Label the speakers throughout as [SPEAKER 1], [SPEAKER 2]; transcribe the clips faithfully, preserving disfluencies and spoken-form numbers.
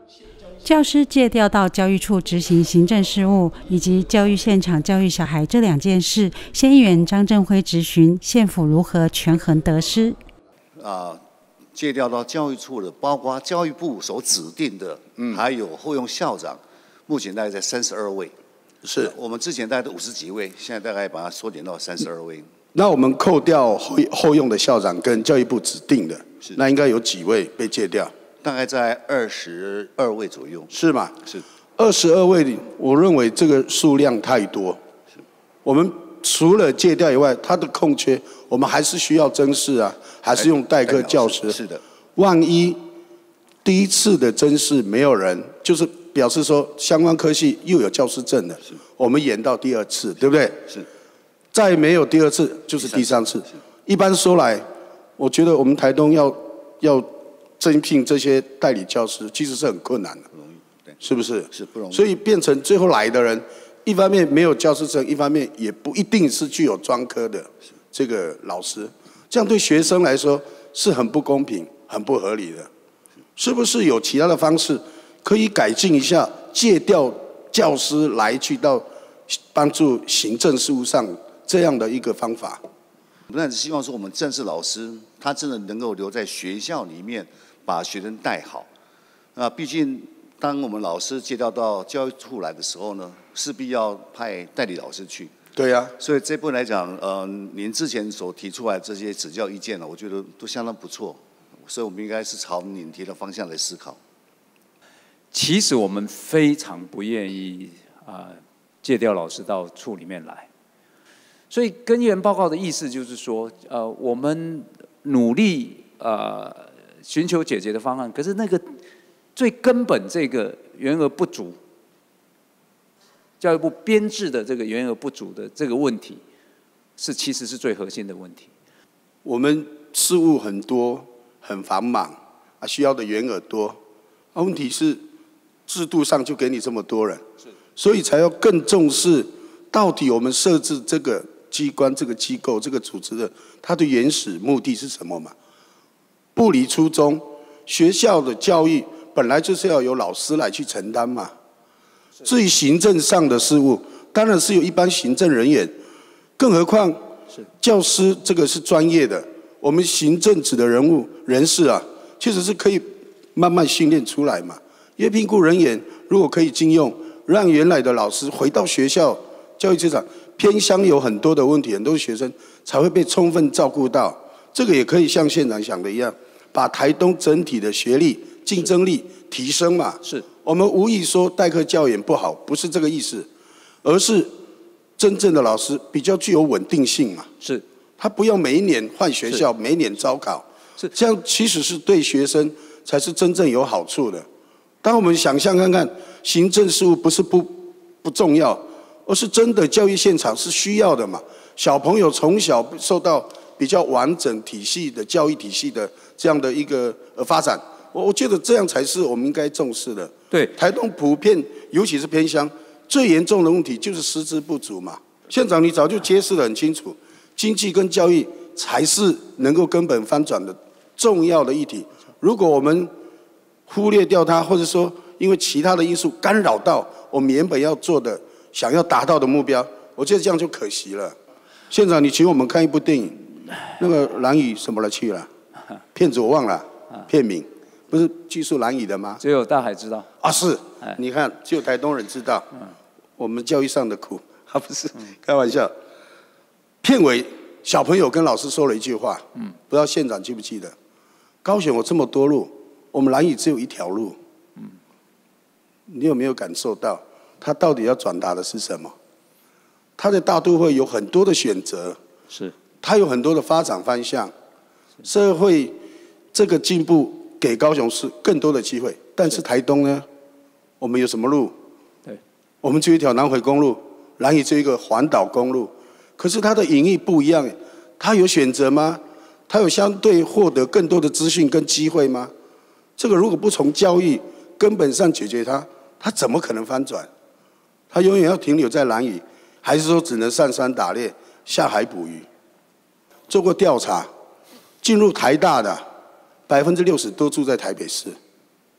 [SPEAKER 1] 教师借调到教育处执行行政事务以及教育现场教育小孩这两件事，县议员张振辉质询县府如何权衡得失。
[SPEAKER 2] 啊，借调到教育处的，包括教育部所指定的，嗯，还有后用校长，目前大概在三十二位。是我们之前大概都五十几位，现在大概把它缩减到三十二位。
[SPEAKER 3] 那我们扣掉后后用的校长跟教育部指定的，那应该有几位被借调？
[SPEAKER 2] 大概在二十二位左右。
[SPEAKER 3] 是吗？
[SPEAKER 2] 是。
[SPEAKER 3] 二十二位，我认为这个数量太多。是。我们除了借调以外，它的空缺，我们还是需要甄试啊，还是用代课教师。
[SPEAKER 2] 是的。
[SPEAKER 3] 万一第一次的甄试没有人，就是表示说相关科系又有教师证的，我们延到第二次，对不对？
[SPEAKER 2] 是。
[SPEAKER 3] 再没有第二次，就是第三次。一般说来，我觉得我们台东要要征聘这些代理教师，其实是很困难的，
[SPEAKER 2] 不容易，对，
[SPEAKER 3] 是不是？
[SPEAKER 2] 是不容易。
[SPEAKER 3] 所以变成最后来的人，一方面没有教师证，一方面也不一定是具有专科的这个老师，这样对学生来说是很不公平、很不合理的。是不是有其他的方式可以改进一下，借调教师来去到帮助行政事务上这样的一个方法？
[SPEAKER 2] 我们只希望说，我们正式老师他真的能够留在学校里面，把学生带好。啊，毕竟当我们老师借调到教育处来的时候呢，势必要派代理老师去。
[SPEAKER 3] 对呀、啊。
[SPEAKER 2] 所以这部分来讲，呃，您之前所提出来这些指教意见呢，我觉得都相当不错。所以我们应该是朝您提的方向来思考。
[SPEAKER 4] 其实我们非常不愿意啊、呃、借调老师到处里面来。所以跟议员报告的意思就是说，呃，我们努力呃寻求解决的方案，可是那个最根本这个员额不足，教育部编制的这个员额不足的这个问题，是其实是最核心的问题。
[SPEAKER 3] 我们事务很多，很繁忙啊，需要的员额多，啊，问题是制度上就给你这么多人，所以才要更重视到底我们设置这个机关、这个机构、这个组织的它的原始目的是什么嘛？不离初衷，学校的教育本来就是要由老师来去承担嘛。至于行政上的事务，当然是由一般行政人员，更何况教师这个是专业的，我们行政职的人物人士啊，其实是可以慢慢训练出来嘛。因为评估人员如果可以禁用，让原来的老师回到学校教育职场。偏乡有很多的问题，很多学生才会被充分照顾到。这个也可以像县长想的一样，把台东整体的学历竞争力提升嘛。
[SPEAKER 4] 是
[SPEAKER 3] 我们无意说代课教研不好，不是这个意思，而是真正的老师比较具有稳定性嘛。
[SPEAKER 4] 是，
[SPEAKER 3] 他不要每一年换学校，每一年招考，
[SPEAKER 4] 是
[SPEAKER 3] 这样，其实是对学生才是真正有好处的。当我们想象看看，行政事务不是不不重要。而是真的教育现场是需要的嘛？小朋友从小受到比较完整体系的教育体系的这样的一个呃发展，我我觉得这样才是我们应该重视的。
[SPEAKER 4] 对，
[SPEAKER 3] 台东普遍，尤其是偏乡，最严重的问题就是师资不足嘛。县长你早就揭示得很清楚，经济跟教育才是能够根本翻转的重要的议题。如果我们忽略掉它，或者说因为其他的因素干扰到我们原本要做的。想要达到的目标，我觉得这样就可惜了。县长，你请我们看一部电影，那个蓝屿什么了去了？片子我忘了，片名不是叙述蓝屿的吗？
[SPEAKER 4] 只有大海知道。
[SPEAKER 3] 啊，是，你看，只有台东人知道，我们教育上的苦，啊不是，开玩笑。片尾小朋友跟老师说了一句话，嗯，不知道县长记不记得？高雄有这么多路，我们蓝屿只有一条路，嗯，你有没有感受到？他到底要转达的是什么？他的大都会有很多的选择，
[SPEAKER 4] 是，
[SPEAKER 3] 他有很多的发展方向，社会这个进步给高雄市更多的机会。但是台东呢，我们有什么路？
[SPEAKER 4] 对，
[SPEAKER 3] 我们就一条南回公路，蓝屿就一个环岛公路。可是它的隐义不一样，它有选择吗？它有相对获得更多的资讯跟机会吗？这个如果不从教育根本上解决它，它怎么可能翻转？他永远要停留在蓝屿，还是说只能上山打猎、下海捕鱼？做过调查，进入台大的百分之六十都住在台北市，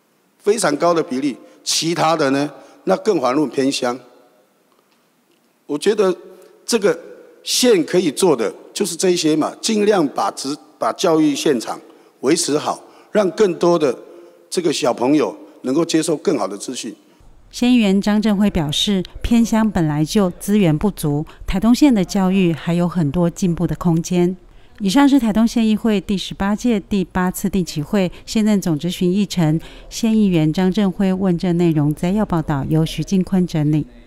[SPEAKER 3] 非常高的比例，其他的呢，那更遑论偏乡。我觉得这个县可以做的就是这一些嘛，尽量把职把教育现场维持好，让更多的这个小朋友能够接受更好的资讯。
[SPEAKER 1] 县议员张振辉表示，偏乡本来就资源不足，台东县的教育还有很多进步的空间。以上是台东县议会第十八届第八次定期会现任总质询议程，县议员张振辉问政内容摘要报道，由徐静坤整理。